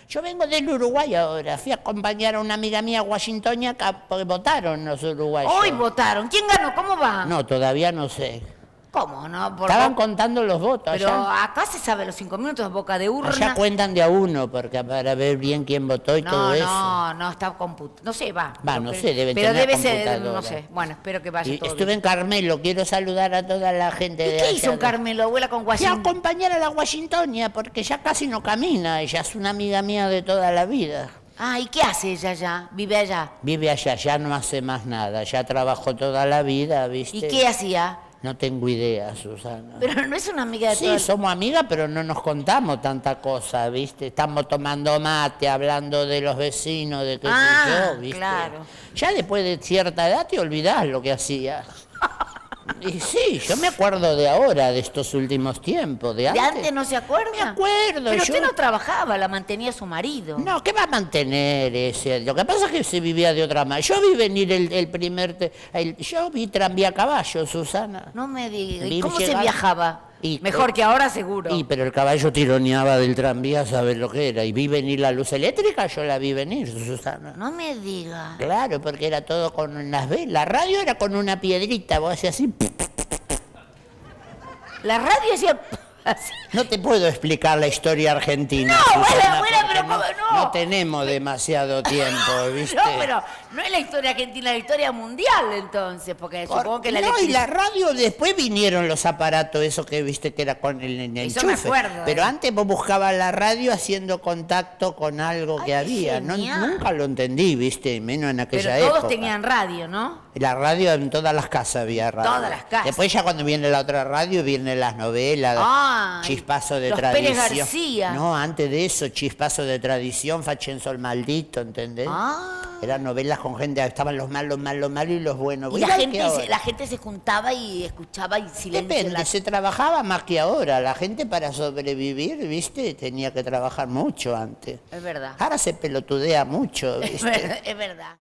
Yo vengo del Uruguay ahora. Fui a acompañar a una amiga mía a Washington porque votaron los uruguayos. Hoy votaron. ¿Quién ganó? ¿Cómo va? No, todavía no sé. ¿Cómo no? Estaban contando los votos Pero allá. acá se sabe los 5 minutos, boca de urna. Allá cuentan de a uno porque para ver bien quién votó y todo eso. No, está computado. No sé, va. No sé, deben pero tener debe ser, computadora. no sé. Bueno, espero que vaya todo Estuve bien. en Carmelo, quiero saludar a toda la gente ¿Y de qué allá. hizo en Carmelo, abuela, con Fui a Washington? acompañar a la Washingtonia porque ya casi no camina. Ella es una amiga mía de toda la vida. Ah, ¿y qué hace ella allá? ¿Vive allá? Vive allá, ya no hace más nada. Ya trabajó toda la vida, ¿viste? ¿Y qué hacía? No tengo idea, Susana. Pero no es una amiga de Sí, toda- somos amigas, pero no nos contamos tanta cosa, ¿viste? Estamos tomando mate, hablando de los vecinos, de qué sé yo, ¿viste? Claro. Ya después de cierta edad te olvidás lo que hacías. Y sí, yo me acuerdo de ahora, de estos últimos tiempos, de ¿De antes. antes no se acuerda? Me acuerdo, Pero yo- usted no trabajaba, la mantenía su marido. No, ¿qué va a mantener ese? Lo que pasa es que se vivía de otra manera. Yo vi venir el primer... yo vi tranvía a caballo, Susana. No me diga. Vi ¿Y cómo se llegar- viajaba? Y- Mejor que ahora, seguro. Y pero el caballo tironeaba del tranvía, ¿sabes lo que era? Y vi venir la luz eléctrica, yo la vi venir, Susana. No me diga. Claro, porque era todo con unas velas. La radio era con una piedrita, vos hacías así. La radio hacía... así. No te puedo explicar la historia argentina. No, Susana, abuela, porque pero ¿cómo no? No tenemos demasiado tiempo, ¿viste? No, pero no es la historia argentina, la historia mundial entonces, porque supongo que la No, y electricidad... la radio, después vinieron los aparatos, esos que viste que era con el Eso me enchufe. acuerdo, Pero antes vos buscabas la radio haciendo contacto con algo Ay, que qué había. genial. Nunca lo entendí, viste, menos en aquella Pero todos época. tenían radio, ¿no? La radio, en todas las casas había radio. Todas las casas. Después ya cuando viene la otra radio, vienen las novelas, Ay, Chispazo de los Tradición. Pérez García. No, antes de eso, Chispazo de Tradición, Fachenzo el Maldito, ¿entendés? Ah. Eran novelas con gente, estaban los malos y los buenos. Y Igual que ahora. la gente se juntaba y escuchaba y silencio. Depende, se trabajaba más que ahora. La gente para sobrevivir, ¿viste? Tenía que trabajar mucho antes. Es verdad. Ahora se pelotudea mucho, ¿viste? Es verdad.